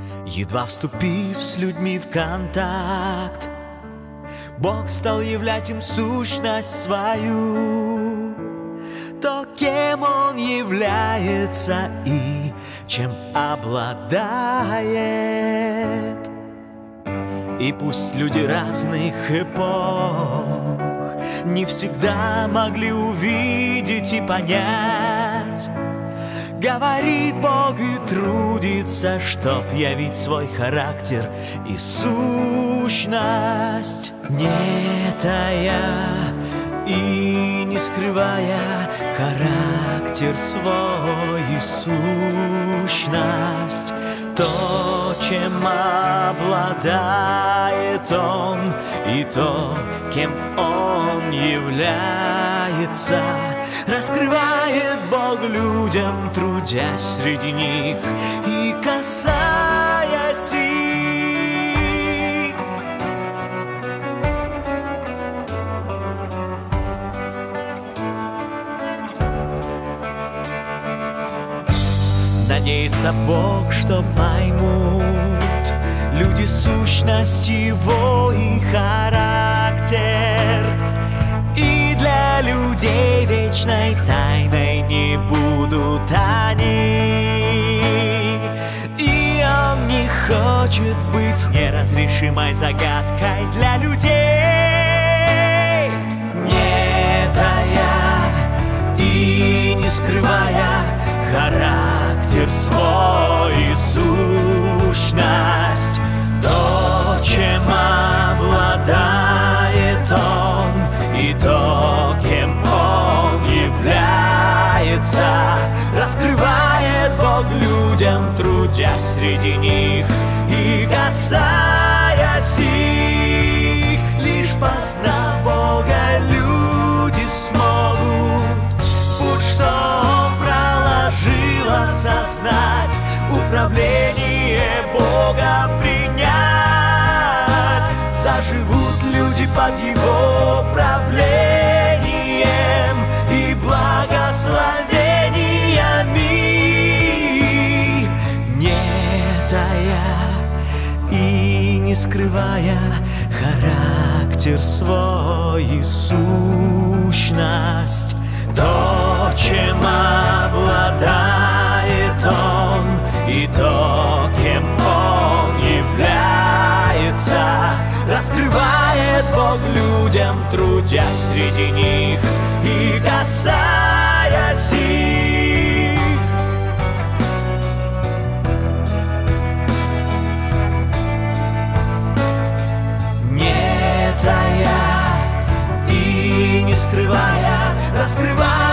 Едва вступив с людьми в контакт, Бог стал являть им сущность свою, то, кем Он является и чем обладает. И пусть люди разных эпох не всегда могли увидеть и понять, говорит Бог и трудится, чтоб явить свой характер и сущность, не тая и не скрывая характер свой и сущность. То, чем обладает Он, и то, кем Он является, раскрывает Бог людям, трудясь среди них и касаясь их. Надеется Бог, что поймут люди сущность Его и характер, и для людей вечной тайной не будут они. И Он не хочет быть неразрешимой загадкой для людей, не тая и не скрывая характер свой и сущность, то, чем обладает Он, и то, кем Он является, раскрывает Бог людям, трудясь среди них и касаясь их. Лишь познав Бога люди смогут путь, что Он проложил, осознать, управление Бога принять. Заживут люди под Его правлением и благословениями, не тая и не скрывая характер свой и сущность, то, чем обладает Он, и то, кем Он является, раскрывает Бог людям, трудясь среди них и касаясь их. Не тая и не скрывая, раскрывая